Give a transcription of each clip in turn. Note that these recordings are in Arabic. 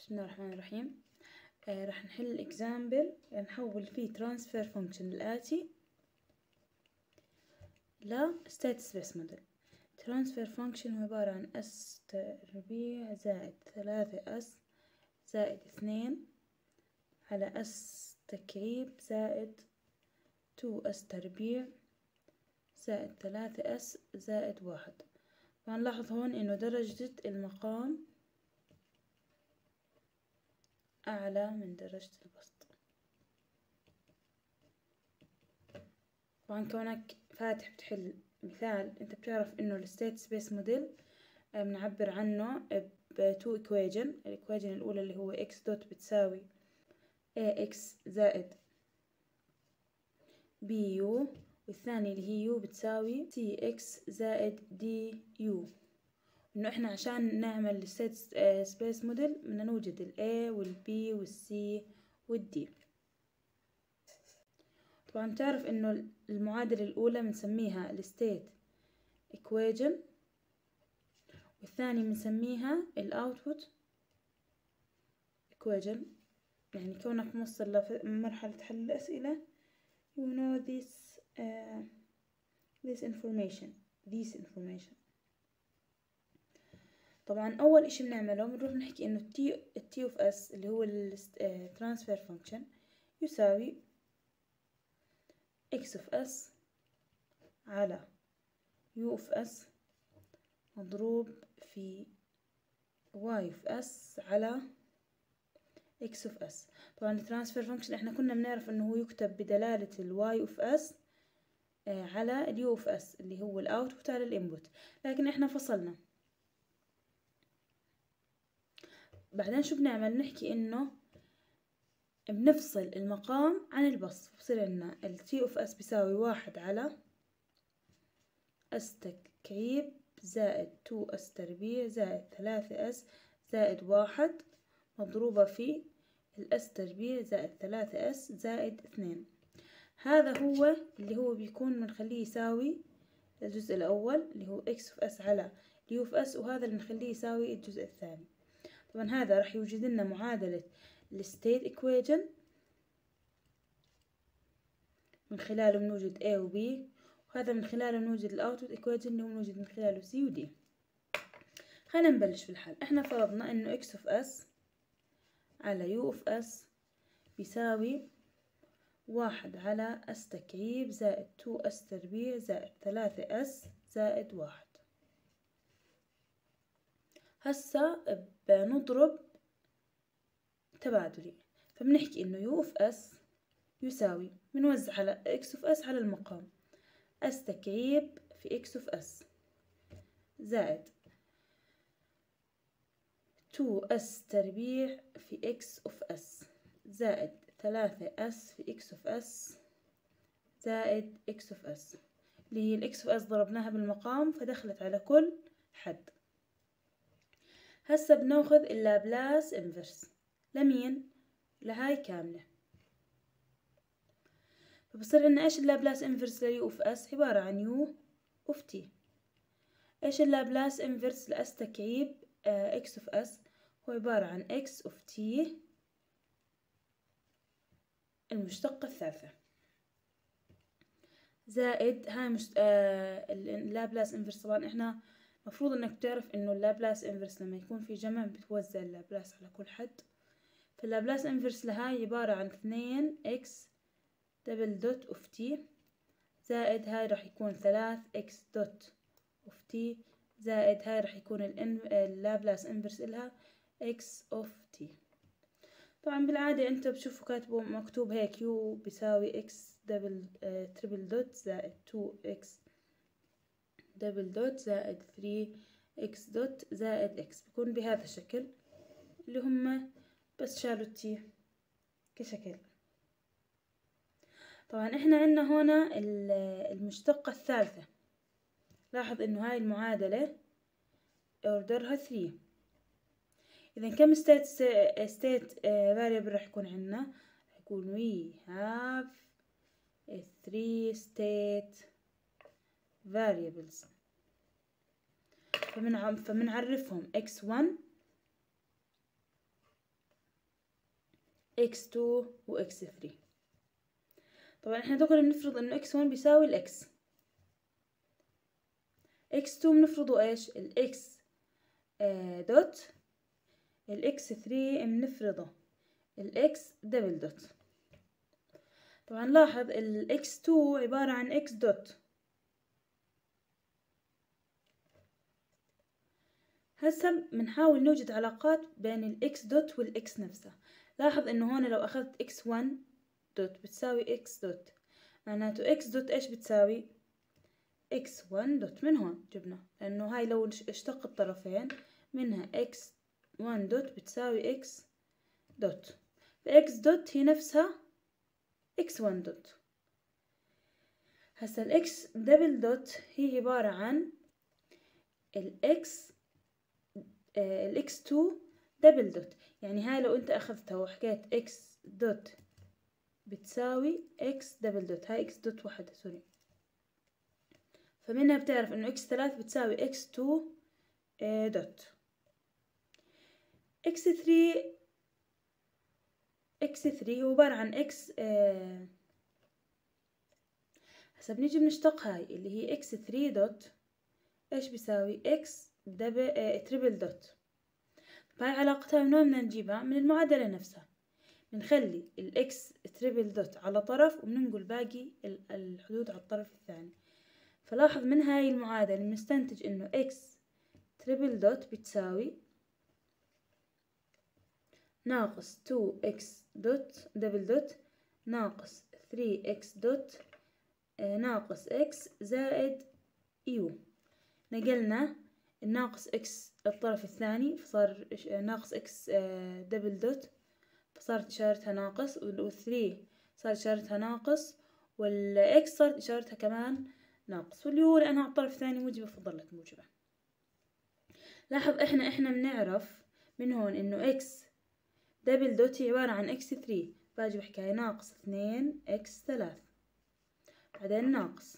بسم الله الرحمن الرحيم. راح نحل اكزامبل نحول فيه ترانسفير فانكشن الآتي ل state space model. ترانسفير فانكشن عبارة عن اس تربيع زائد 3s زائد 2 على اس تكعيب زائد 2s تربيع زائد 3s زائد 1. وهنلاحظ هون انه درجة المقام أعلى من درجة البسط. طبعا كونك فاتح بتحل مثال، انت بتعرف انه الستيت سبيس موديل بنعبر عنه بتو equation. الايكويجن الأولى اللي هو x دوت بتساوي ax زائد bu، والثانية اللي هي u بتساوي cx زائد du. انه احنا عشان نعمل الستيت سبيس موديل بدنا نوجد ال A وال B وال C وال D. طبعا بتعرف انه المعادلة الاولى بنسميها الستيت equation، والثانية بنسميها الاوتبوت equation. يعني كونك موصل لمرحلة حل الاسئلة you know this information. طبعا اول اشي بنعمله بنروح نحكي انه التي اوف اس اللي هو الترانسفير فانكشن يساوي اكس اوف اس على يو اوف اس مضروب في واي اوف اس على اكس اوف اس. طبعا الترانسفير فانكشن احنا كنا بنعرف انه هو يكتب بدلالة الواي اوف اس على اليو اوف اس اللي هو الاوتبوت على الانبوت، لكن احنا فصلنا. بعدين شو بنعمل؟ نحكي انه بنفصل المقام عن البسط، بصير عندنا ال t of s بيساوي 1 على s تكعيب زائد 2s تربيع زائد 3s زائد 1 مضروبة في ال s تربيع زائد 3s زائد 2. هذا هو اللي هو بيكون بنخليه يساوي الجزء الأول اللي هو x of s على u of s، وهذا اللي بنخليه يساوي الجزء الثاني. طبعا هذا راح يوجد لنا معادلة الستيت equation من خلاله بنوجد A و B، وهذا من خلاله بنوجد الاوتبوت equation اللي هو بنوجد من خلاله C و D. خلينا نبلش في الحل. احنا فرضنا انه x of s على u of s بيساوي 1 على s تكعيب زائد 2s تربيع زائد 3s زائد 1. هسا بنضرب تبادلي، فبنحكي انه u of s يساوي بنوزع على x of s على المقام s تكعيب في x of s زائد 2s تربيع في x of s زائد 3s في x of s زائد x of s اللي هي ال x of s ضربناها بالمقام فدخلت على كل حد. هسا بناخذ اللابلاس انفرس لمين؟ لهاي كاملة. فبصير عندنا ايش اللابلاس انفرس ليو اوف اس؟ عبارة عن يو اوف تي. ايش اللابلاس انفرس لاس تكعيب اكس اوف اس؟ هو عبارة عن اكس اوف تي المشتقة الثالثة زائد هاي اللابلاس انفرس. طبعا احنا مفروض انك بتعرف انه اللابلاس انفرس لما يكون في جمع بتوزع اللابلاس على كل حد. فاللابلاس انفرس لهاي عبارة عن 2 اكس دبل دوت اوف تي زائد هاي راح يكون 3 اكس دوت اوف تي زائد هاي راح يكون اللابلاس انفرس إلها اكس اوف تي. طبعا بالعادة انت بتشوفوا كاتبه مكتوب هيك يو بيساوي اكس دبل تريبل دوت زائد 2 اكس دبل دوت زائد 3 اكس دوت زائد اكس، بيكون بهذا الشكل اللي هم بس شالوا التي كشكل. طبعا احنا عندنا هنا المشتقة الثالثة. لاحظ انه هاي المعادلة اوردرها 3. اذا كم state variable راح يكون عندنا؟ راح يكون we have 3 state variables. فمنعرفهم x1 x2 و x3. طبعا احنا دغري بنفرض انه x1 بيساوي الاكس، x2 بنفرضه ايش؟ الاكس دوت، الاكس3 بنفرضه الاكس دبل دوت. طبعا لاحظ الاكس2 عبارة عن اكس دوت. هسه بنحاول نوجد علاقات بين الاكس دوت والاكس نفسها. لاحظ انه هون لو اخذت x1 دوت بتساوي x دوت، معناته x دوت ايش بتساوي؟ x1 دوت. من هون جبنا لانه هاي لو اشتق الطرفين منها x1 دوت بتساوي x دوت، فx دوت هي نفسها x1 دوت. هسا الاكس دبل دوت هي عبارة عن الاكس 2 دبل دوت. يعني هاي لو انت اخذتها وحكيت اكس دوت بتساوي اكس دبل دوت، هاي اكس دوت وحدة سوري، فمنها بتعرف انه اكس 3 بتساوي اكس 2 دوت. اكس 3 هو عبارة عن اكس هسا بنيجي بنشتق هاي اللي هي اكس 3 دوت ايش بيساوي؟ اكس تريبل دوت. فهاي علاقتها من وين بدنا نجيبها؟ من المعادلة نفسها. بنخلي الاكس تريبل دوت على طرف وبننقل باقي الحدود على الطرف الثاني. فلاحظ من هاي المعادلة بنستنتج انه اكس تريبل دوت بتساوي ناقص 2x دوت دبل دوت ناقص 3x دوت ناقص x زائد يو. نقلنا الناقص x الطرف الثاني فصار ناقص x دبل دوت، فصارت إشارتها ناقص، وال3 صارت إشارتها ناقص، والx صارت إشارتها كمان ناقص، واللي هو لأنها على الطرف الثاني موجبة فظلت موجبة. لاحظ احنا بنعرف من هون إنه x دبل دوت هي عبارة عن x3، باجي بحكي ناقص 2x3 بعدين ناقص.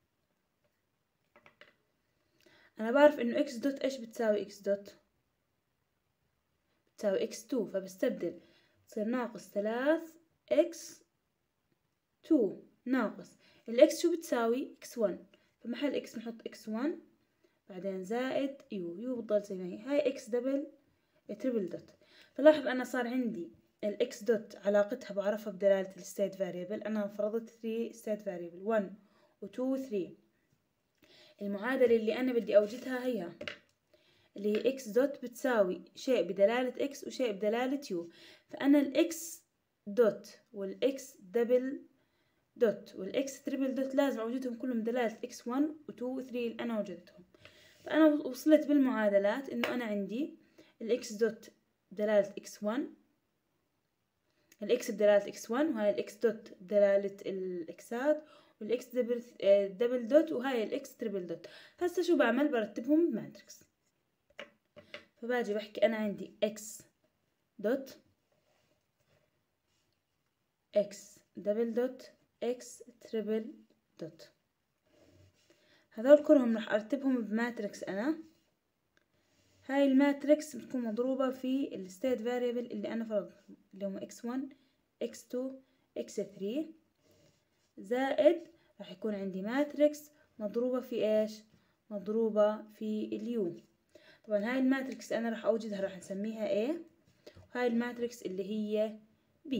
أنا بعرف إنه x دوت إيش بتساوي؟ x دوت بتساوي x2، فبستبدل تصير ناقص 3x2 ناقص الx شو بتساوي؟ x1، فمحل x نحط x1 بعدين زائد يو بتضل زي ما هي، هاي x دبل تريبل دوت. فلاحظ أنا صار عندي الاكس دوت علاقتها بعرفها بدلالة الستيت فاريبل. أنا فرضت 3 ستيت فاريبل 1 و 2 و 3. المعادلة اللي أنا بدي أوجدها هي اللي هي اكس دوت بتساوي شيء بدلالة اكس وشيء بدلالة يو. فأنا الاكس دوت والاكس دبل دوت والاكس تريبل دوت لازم أوجدهم كلهم بدلالة اكس 1 و 2 و 3 اللي أنا وجدتهم. فأنا وصلت بالمعادلات إنه أنا عندي الاكس دوت بدلالة اكس 1، الاكس بدلالة اكس 1، وهاي الاكس دوت بدلالة الاكسات، والاكس دبل دوت، وهاي الاكس تريبل دوت. هسه شو بعمل؟ برتبهم بماتريكس. فباجي بحكي انا عندي اكس دوت اكس دبل دوت اكس تريبل دوت، هذول كلهم راح ارتبهم بماتريكس. انا هاي الماتريكس بتكون مضروبة في الستيت فاريبل اللي انا فرضتهم اللي هم x1 x2 x3 زائد راح يكون عندي ماتريكس مضروبة في ايش؟ مضروبة في اليو. طبعا هاي الماتريكس انا راح اوجدها راح نسميها A، وهاي الماتريكس اللي هي B.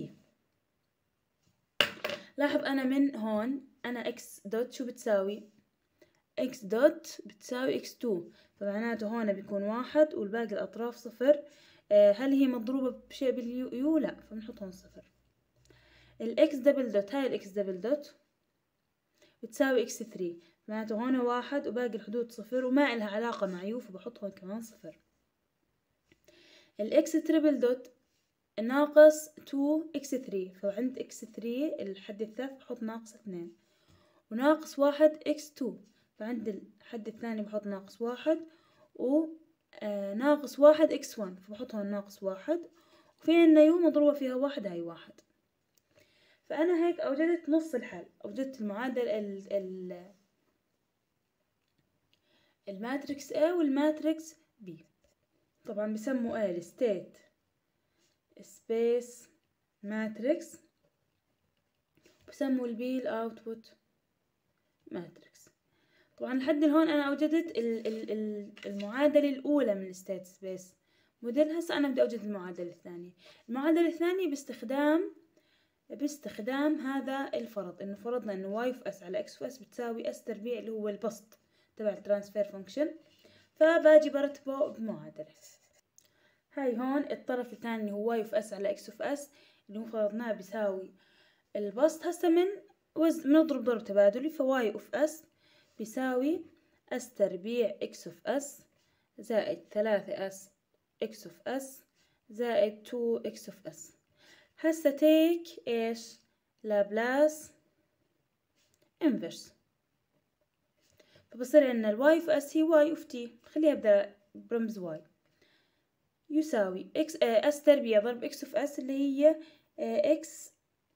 لاحظ انا من هون انا x دوت شو بتساوي؟ x دوت بتساوي x2، فمعناته هون بيكون 1 والباقي الاطراف 0. هل هي مضروبة بشيء باليو؟ لا، فبنحط هون 0. الاكس دبل دوت هاي الاكس دبل دوت بتساوي x3، معناته هون 1 وباقي الحدود 0 وما إلها علاقة مع يو، فبحط هون كمان 0. الاكس تريبل دوت ناقص 2x3، فعند x3 الحد الثالث بحط ناقص 2، وناقص 1x2، فعند الحد الثاني بحط ناقص 1، وناقص 1x1، فبحط هون ناقص 1، وفي عنا يو مضروبة فيها 1، هاي 1. فأنا هيك أوجدت نص الحل، أوجدت المعادلة الماتريكس A والماتريكس B. طبعا بسموا A الستيت سبيس ماتريكس، بسموا البي الاوتبوت ماتريكس. طبعا لحد هون انا اوجدت المعادلة الاولى من الستيت سبيس موديل. هسه انا بدي اوجد المعادلة الثانية. المعادلة الثانية باستخدام هذا الفرض، انه فرضنا انه واي اوف اس على اكس اوف اس بتساوي اس تربيع اللي هو البسط تبع الترانسفير فانكشن، فباجي برتبه بمعادلة. هاي هون الطرف الثاني اللي هو واي اوف اس على اكس اوف اس اللي هو فرضناه بيساوي البسط. هسه بنضرب ضرب تبادلي، فواي اوف اس بيساوي اس تربيع اكس اوف اس زائد 3 اس اكس اوف اس زائد 2 اكس اوف اس. هسه تيك ايش؟ لابلاس انفرس، فبصير عندنا الواي اوف اس هي واي اوف تي، خليها ابدا برمز واي، يساوي اكس اس تربيع ضرب اكس اوف اس اللي هي اكس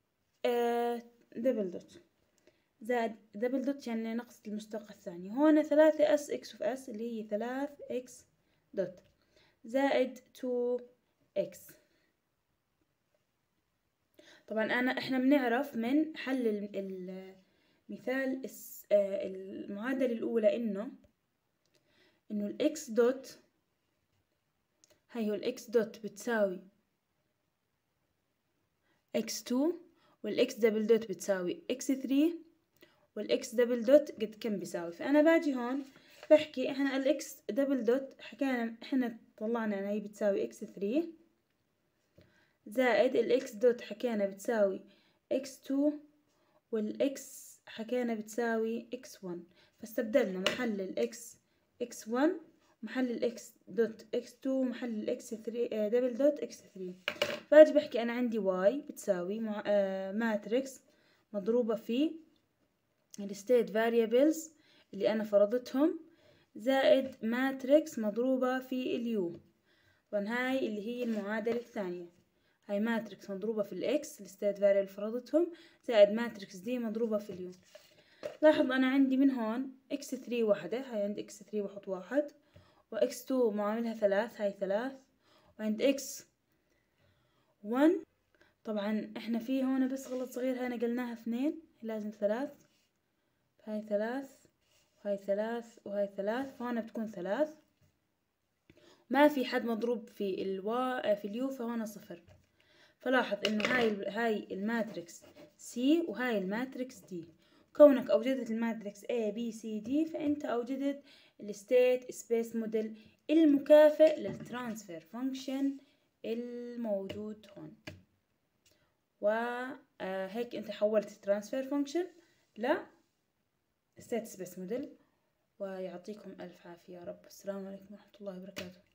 دبل دوت زائد دبل دوت يعني نقص المشتقة الثانية. هون 3 اس اكس اوف اس اللي هي 3 اكس دوت زائد 2 اكس. طبعا احنا بنعرف من حل المثال المعادلة الاولى انه الاكس دوت، هاي هو الاكس دوت بتساوي اكس 2 والاكس دبل دوت بتساوي اكس 3 والاكس دبل دوت قد كم بيساوي. فانا باجي هون بحكي احنا الاكس دبل دوت حكينا احنا طلعنا انها هي بتساوي اكس 3 زائد الاكس دوت حكينا بتساوي اكس 2 والاكس حكينا بتساوي اكس 1، فاستبدلنا محل الاكس اكس 1 ومحل الاكس دوت اكس 2 ومحل الاكس 3 دبل دوت اكس 3. فاجي بحكي انا عندي واي بتساوي ماتريكس مضروبة في الستيت فاريبلز اللي انا فرضتهم زائد ماتريكس مضروبة في اليو. طبعا هاي اللي هي المعادلة الثانية، هاي ماتريكس مضروبة في الاكس الستيت فاريبل فرضتهم زائد ماتريكس دي مضروبة في اليو. لاحظ انا عندي من هون اكس 3 وحدة، هاي عند اكس 3 بحط 1 واكس 2 معاملها 3 هاي 3، وعند اكس 1 طبعا احنا في هون بس غلط صغير، هاي نقلناها 2 لازم 3، هاي 3 وهاي 3 وهاي 3، فهون بتكون 3 ما في حد مضروب في في اليو فهون 0. فلاحظ انه هاي الماتريكس سي وهاي الماتريكس دي. كونك اوجدت الماتريكس A B C D فانت اوجدت الستيت سبيس موديل المكافئ للترانسفير فانكشن الموجود هون. وهيك انت حولت الترانسفير فانكشن ل ستيت سبيس موديل. ويعطيكم الف عافية يا رب. السلام عليكم ورحمة الله وبركاته.